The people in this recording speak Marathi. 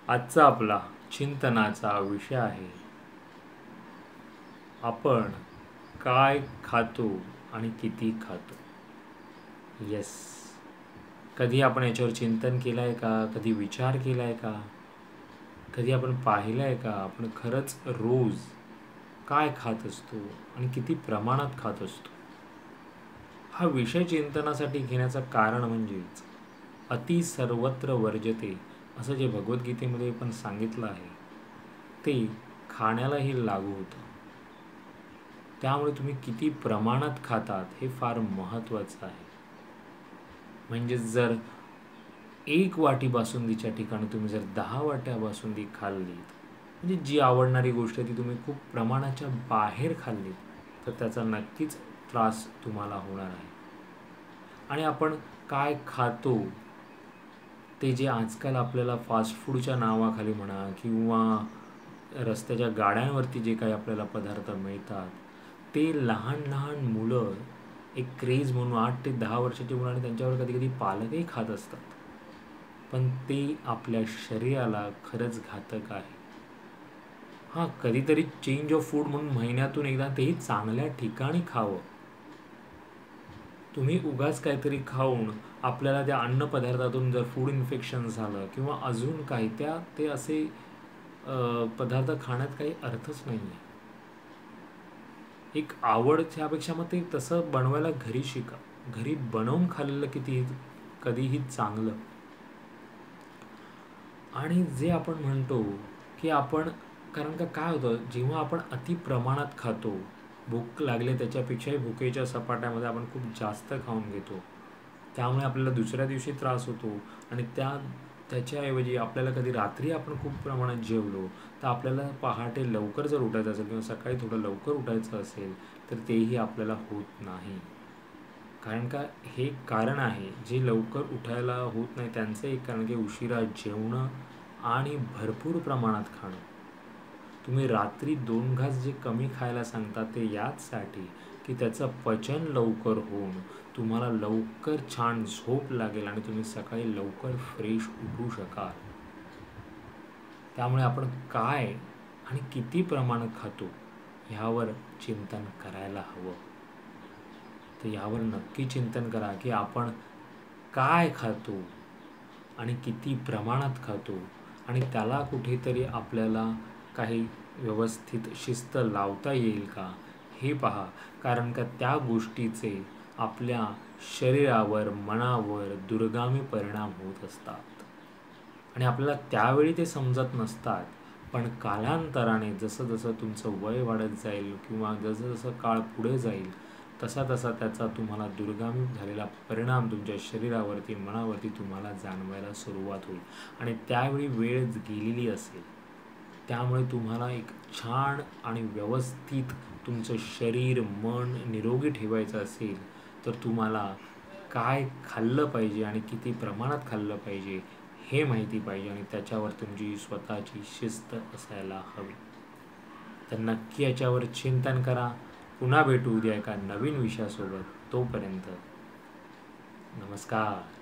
आजचा आपला चिंतनाचा विषय आहे, आपण काय खातो आणि किती खातो. येस, कधी आपण याच्यावर चिंतन केलं आहे का? कधी विचार केला आहे का? कधी आपण पाहिलं आहे का आपण खरंच रोज काय खात असतो आणि किती प्रमाणात खात असतो. हा विषय चिंतनासाठी घेण्याचं कारण म्हणजेच अति सर्वत्र वर्जते असं जे भगवद्गीतेमध्ये पण सांगितलं आहे ते खाण्यालाही लागू होतं. त्यामुळे तुम्ही किती प्रमाणात खातात हे फार महत्त्वाचं आहे. म्हणजे जर एक वाटी बासुंदीच्या ठिकाणी तुम्ही जर 10 वाट्या बासुंदी खाल्लीत, म्हणजे जी आवडणारी गोष्ट ती तुम्ही खूप प्रमाणाच्या बाहेर खाल्लीत तर त्याचा नक्कीच त्रास तुम्हाला होणार आहे. आणि आपण काय खातो ते जे आजकाल आपल्याला फास्ट फूडच्या नावाखाली म्हणा किंवा रस्त्याच्या गाड्यांवरती जे काही आपल्याला पदार्थ मिळतात ते लहान लहान मुलं एक क्रेज म्हणून 8 ते 10 वर्षाची मुलं आणि त्यांच्यावर कधी कधी पालकही खात असतात, पण ते आपल्या शरीराला खरंच घातक आहे. हां, कधीतरी चेंज ऑफ फूड म्हणून महिन्यातून एकदा तेही चांगल्या ठिकाणी खावं. तुम्ही उगाच काहीतरी खाऊन आपल्याला त्या अन्नपदार्थातून जर फूड इन्फेक्शन झालं किंवा अजून काही ते असे पदार्थ खाण्यात काही अर्थच नाही आहे. एक आवड त्यापेक्षा मग ते तसं बनवायला घरी शिका. घरी बनवून खाल्लेलं कधीही चांगलं. आणि जे आपण म्हणतो की आपण, कारण का काय होतं जेव्हा आपण अति प्रमाणात खातो, भूक लागले त्याच्यापेक्षाही भुकेच्या सपाट्यामध्ये आपण खूप जास्त खाऊन घेतो, त्यामुळे आपल्याला दुसऱ्या दिवशी त्रास होतो. आणि त्याच्याऐवजी आपल्याला कधी रात्री आपण खूप प्रमाणात जेवलो तर आपल्याला पहाटे लवकर जर उठायचं असेल किंवा सकाळी थोडं लवकर उठायचं असेल तर तेही आपल्याला होत नाही. कारण का हे कारण आहे, जे लवकर उठायला होत नाही त्यांचं एक कारण की उशिरा जेवणं आणि भरपूर प्रमाणात खाणं. तुम्ही रात्री 2 घास जे कमी खायला सांगता ते याचसाठी की त्याचं पचन लवकर होऊन तुम्हाला लवकर छान झोप लागेल आणि तुम्ही सकाळी लवकर फ्रेश उठू शकाल. त्यामुळे आपण काय आणि किती प्रमाणात खातो ह्यावर चिंतन करायला हवं. तर यावर नक्की चिंतन करा की आपण काय खातो आणि किती प्रमाणात खातो आणि त्याला कुठेतरी आपल्याला काही व्यवस्थित शिस्त लावता येईल का हे पहा. कारण का त्या गोष्टीचे आपल्या शरीरावर, मनावर दूरगामी परिणाम होत असतात आणि आपल्याला त्यावेळी ते समजत नसतात, पण कालांतराने जसं जसं तुमचं वय वाढत जाईल किंवा जसं जसं काळ पुढे जाईल तसा तसा त्याचा तुम्हाला दूरगामी झालेला परिणाम तुमच्या शरीरावरती, मनावरती तुम्हाला जाणवायला सुरुवात होईल आणि त्यावेळी वेळ गेलेली असेल. त्यामुळे तुम्हाला एक छान आणि व्यवस्थित तुमचं शरीर, मन निरोगी ठेवायचं असेल तर तुम्हाला काय खाल्लं पाहिजे आणि किती प्रमाणात खाल्लं पाहिजे हे माहिती पाहिजे आणि त्याच्यावर तुमची स्वतःची शिस्त असायला हवी. तर नक्की याच्यावर चिंतन करा. पुन्हा भेटू उद्या एका नवीन विषयासोबत. तोपर्यंत नमस्कार.